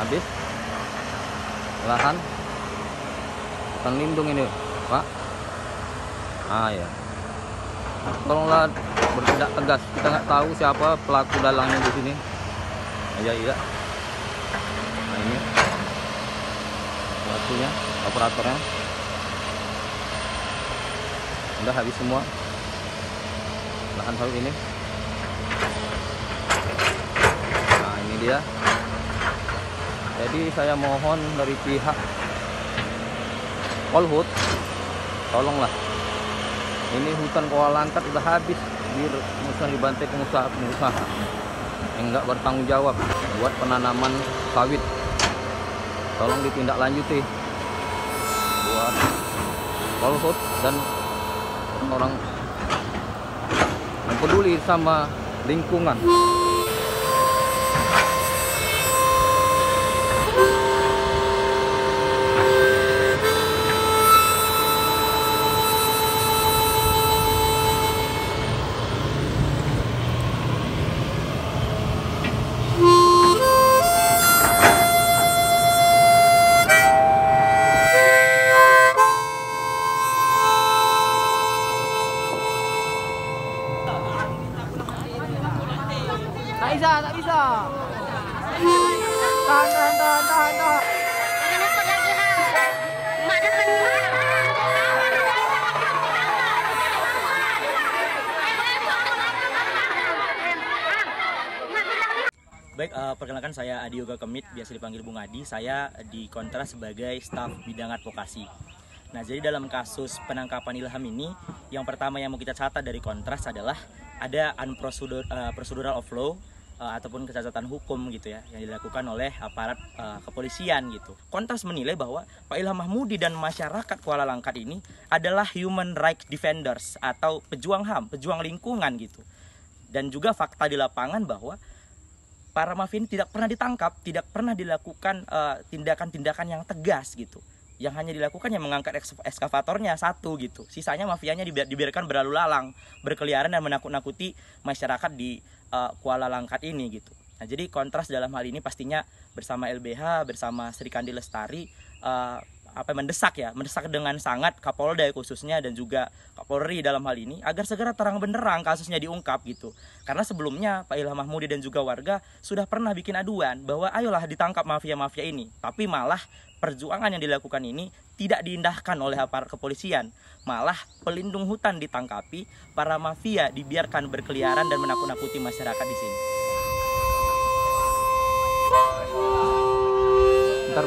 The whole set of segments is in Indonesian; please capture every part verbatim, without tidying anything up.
habis lahan hutan lindung ini, Pak. Ah ya, tolonglah bertindak tegas. Kita nggak tahu siapa pelaku dalangnya di sini. Iya iya. Nah ini pelakunya, operatornya. Udah habis semua lahan sawit ini. Nah ini dia. Jadi saya mohon dari pihak Polhut, tolonglah. Ini hutan Kuala Langkat udah habis, bisa dibantai pengusaha-pengusaha yang nggak bertanggung jawab buat penanaman sawit. Tolong ditindaklanjuti buat Polhut dan orang yang peduli sama lingkungan. Tak bisa, tak bisa. Tahan, tahan, tahan, tahan, tahan. Baik, uh, perkenalkan saya Adi Yoga Kemit, biasa dipanggil Bung Adi. Saya di Kontras sebagai staf bidang advokasi. Nah, jadi dalam kasus penangkapan Ilham ini, yang pertama yang mau kita catat dari Kontras adalah ada unprocedural uh, procedural of law uh, ataupun kecacatan hukum gitu ya, yang dilakukan oleh aparat uh, kepolisian gitu. Kontras menilai bahwa Pak Ilham Mahmudi dan masyarakat Kuala Langkat ini adalah human rights defenders atau pejuang H A M, pejuang lingkungan gitu. Dan juga fakta di lapangan bahwa para mafia ini tidak pernah ditangkap, tidak pernah dilakukan tindakan-tindakan uh, yang tegas gitu. Yang hanya dilakukan yang mengangkat ekskavatornya satu gitu. Sisanya mafianya dibiar, dibiarkan berlalu lalang, berkeliaran dan menakut-nakuti masyarakat di uh, Kuala Langkat ini gitu. Nah, jadi Kontras dalam hal ini pastinya bersama L B H, bersama Sri Kandi Lestari uh, apa mendesak ya, mendesak dengan sangat Kapolda khususnya dan juga Kapolri dalam hal ini agar segera terang benderang kasusnya diungkap gitu. Karena sebelumnya Pak Ilham Mahmudi dan juga warga sudah pernah bikin aduan bahwa ayolah ditangkap mafia-mafia ini. Tapi malah perjuangan yang dilakukan ini tidak diindahkan oleh aparat kepolisian. Malah pelindung hutan ditangkapi, para mafia dibiarkan berkeliaran dan menakut-nakuti masyarakat di sini. Bentar,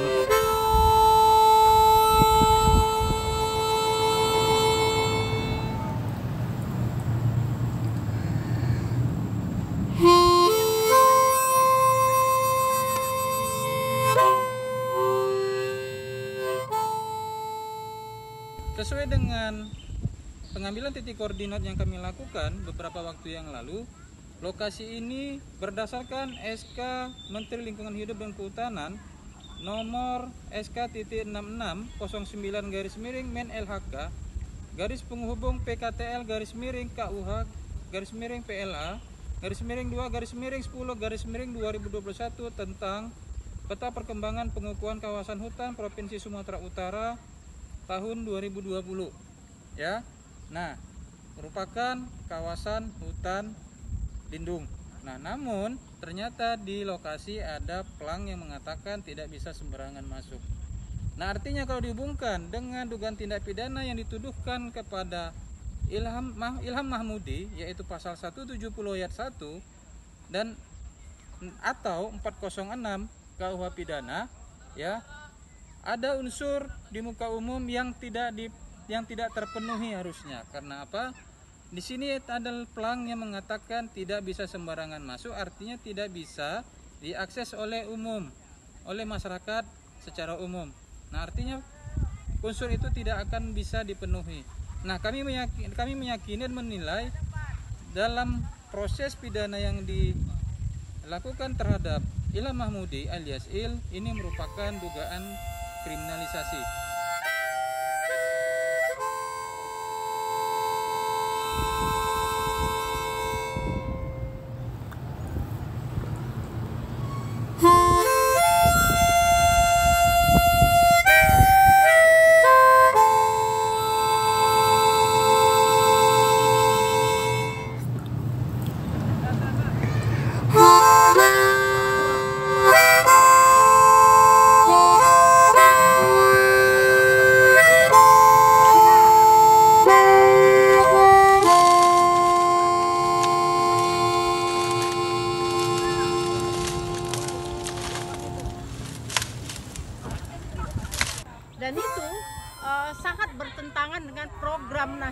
Sesuai dengan pengambilan titik koordinat yang kami lakukan beberapa waktu yang lalu, lokasi ini berdasarkan S K Menteri Lingkungan Hidup dan Kehutanan nomor S K enam enam nol sembilan garis miring Men L H K garis penghubung P K T L garis miring K U H garis miring P L A garis miring dua garis miring sepuluh garis miring dua ribu dua puluh satu tentang peta perkembangan pengukuhan kawasan hutan Provinsi Sumatera Utara tahun dua ribu dua puluh ya. Nah, merupakan kawasan hutan lindung. Nah, namun ternyata di lokasi ada plang yang mengatakan tidak bisa sembarangan masuk. Nah, artinya kalau dihubungkan dengan dugaan tindak pidana yang dituduhkan kepada Ilham Mah, Ilham Mahmudi, yaitu pasal seratus tujuh puluh ayat satu dan atau empat nol enam K U H pidana ya, ada unsur di muka umum yang tidak di, yang tidak terpenuhi harusnya. Karena apa? Di sini ada plang yang mengatakan tidak bisa sembarangan masuk, artinya tidak bisa diakses oleh umum, oleh masyarakat secara umum. Nah, artinya unsur itu tidak akan bisa dipenuhi. Nah, kami meyakini, kami meyakini dan menilai dalam proses pidana yang dilakukan terhadap Ilham Mahmudi alias Il ini merupakan dugaan kriminalisasi.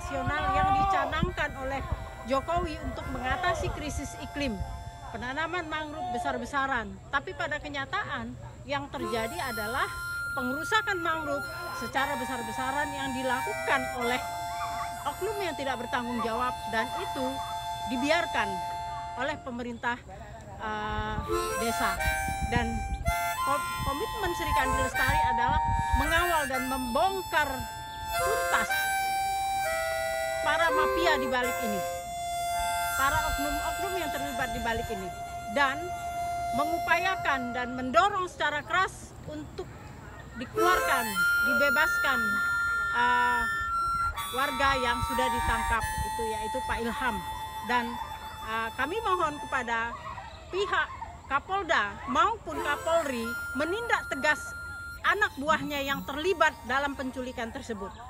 nasional yang dicanangkan oleh Jokowi untuk mengatasi krisis iklim, penanaman mangrove besar-besaran. Tapi pada kenyataan yang terjadi adalah pengerusakan mangrove secara besar-besaran yang dilakukan oleh oknum yang tidak bertanggung jawab, dan itu dibiarkan oleh pemerintah uh, desa. Dan komitmen Sri Kandi Lestari adalah mengawal dan membongkar tuntas para mafia di balik ini, para oknum-oknum yang terlibat di balik ini, dan mengupayakan dan mendorong secara keras untuk dikeluarkan, dibebaskan uh, warga yang sudah ditangkap itu, yaitu Pak Ilham. Dan uh, kami mohon kepada pihak Kapolda maupun Kapolri menindak tegas anak buahnya yang terlibat dalam penculikan tersebut.